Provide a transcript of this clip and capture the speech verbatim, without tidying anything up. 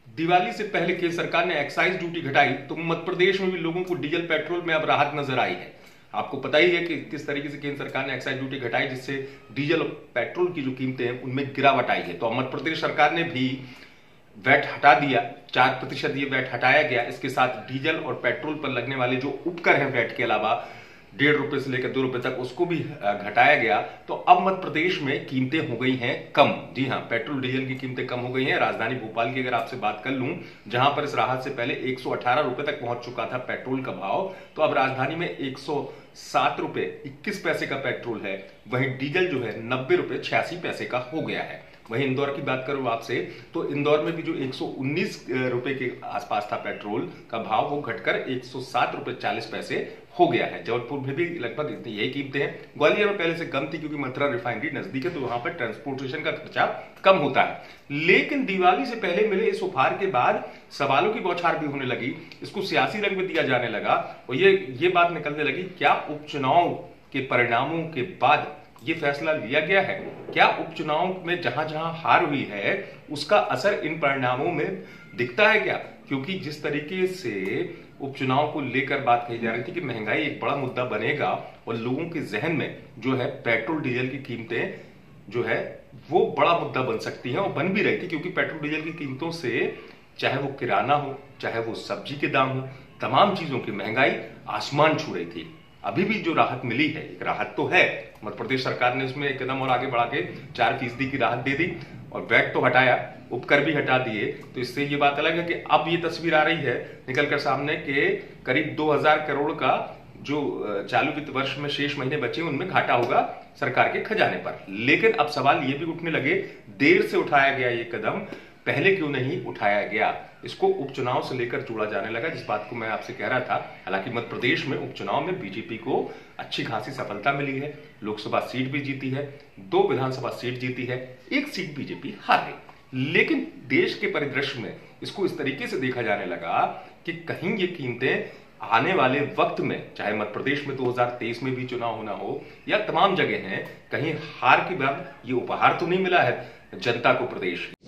दिवाली से पहले केंद्र सरकार ने एक्साइज ड्यूटी घटाई तो मध्य प्रदेश में भी लोगों को डीजल पेट्रोल में अब राहत नजर आई है। आपको पता ही है कि किस तरीके से केंद्र सरकार ने एक्साइज ड्यूटी घटाई, जिससे डीजल और पेट्रोल की जो कीमतें हैं उनमें गिरावट आई है। तो मध्य प्रदेश सरकार ने भी वैट हटा दिया, चार प्रतिशत ये वैट हटाया गया। इसके साथ डीजल और पेट्रोल पर लगने वाले जो उपकर हैं वैट के अलावा डेढ़ रुपए से लेकर दो रुपए तक, उसको भी घटाया गया। तो अब मध्य प्रदेश में कीमतें हो गई हैं कम। जी हां, पेट्रोल डीजल की कीमतें कम हो गई हैं। राजधानी भोपाल की अगर आपसे बात कर लूं, जहां पर इस राहत से पहले एक सौ अठारह रुपए तक पहुंच चुका था पेट्रोल का भाव, तो अब राजधानी में एक सौ सात रुपए इक्कीस पैसे का पेट्रोल है। वहीं डीजल जो है नब्बे रुपए छियासी पैसे का हो गया है। वहीं इंदौर की बात करूं आपसे, तो इंदौर में भी जो एक सौ उन्नीस रुपए के आसपास था पेट्रोल का भाव, वो घटकर एक सौ सात रुपए चालीस पैसे हो गया है। जबलपुर में भी लगभग यही कीमतें हैं। ग्वालियर में पहले से कम थी क्योंकि मथुरा रिफाइनरी नजदीक है, तो वहां पर ट्रांसपोर्टेशन का खर्चा कम होता है। लेकिन दिवाली से पहले मिले इस उपहार के बाद सवालों की बौछार भी होने लगी, इसको सियासी रंग में दिया जाने लगा और ये ये बात निकलने लगी, क्या उपचुनाव के परिणामों के बाद ये फैसला लिया गया है? क्या उपचुनाव में जहां जहां हार हुई है उसका असर इन परिणामों में दिखता है क्या? क्योंकि जिस तरीके से उपचुनाव को लेकर बात कही जा रही थी कि महंगाई एक बड़ा मुद्दा बनेगा और लोगों के जहन में जो है पेट्रोल डीजल की कीमतें जो है वो बड़ा मुद्दा बन सकती हैं और बन भी रही थी, क्योंकि पेट्रोल डीजल की कीमतों से चाहे वो किराना हो, चाहे वो सब्जी के दाम हो, तमाम चीजों की महंगाई आसमान छू रही थी। अभी भी जो राहत मिली है, एक राहत तो है, मध्य प्रदेश सरकार ने इसमें एक कदम और आगे बढ़ा के चार फीसदी की राहत दे दी और वैट तो हटाया, उपकर भी हटा दिए। तो इससे ये बात अलग है कि अब ये तस्वीर आ रही है निकलकर सामने के करीब दो हजार करोड़ का जो चालू वित्त वर्ष में शेष महीने बचे उनमें घाटा होगा सरकार के खजाने पर। लेकिन अब सवाल ये भी उठने लगे, देर से उठाया गया ये कदम, पहले क्यों नहीं उठाया गया? इसको उपचुनाव से लेकर जोड़ा जाने लगा, जिस बात को मैं आपसे कह रहा था। हालांकि मध्य प्रदेश में उपचुनाव में बीजेपी को अच्छी खासी सफलता मिली है, लोकसभा सीट भी जीती है, दो विधानसभा सीट जीती है, एक सीट बीजेपी हार गई। लेकिन देश के परिदृश्य में इसको इस तरीके से देखा जाने लगा कि कहीं ये कीमतें आने वाले वक्त में, चाहे मध्य प्रदेश में दो हजार तेईस में भी चुनाव होना हो या तमाम जगह हैं, कहीं हार के बाद ये उपहार तो नहीं मिला है जनता को प्रदेश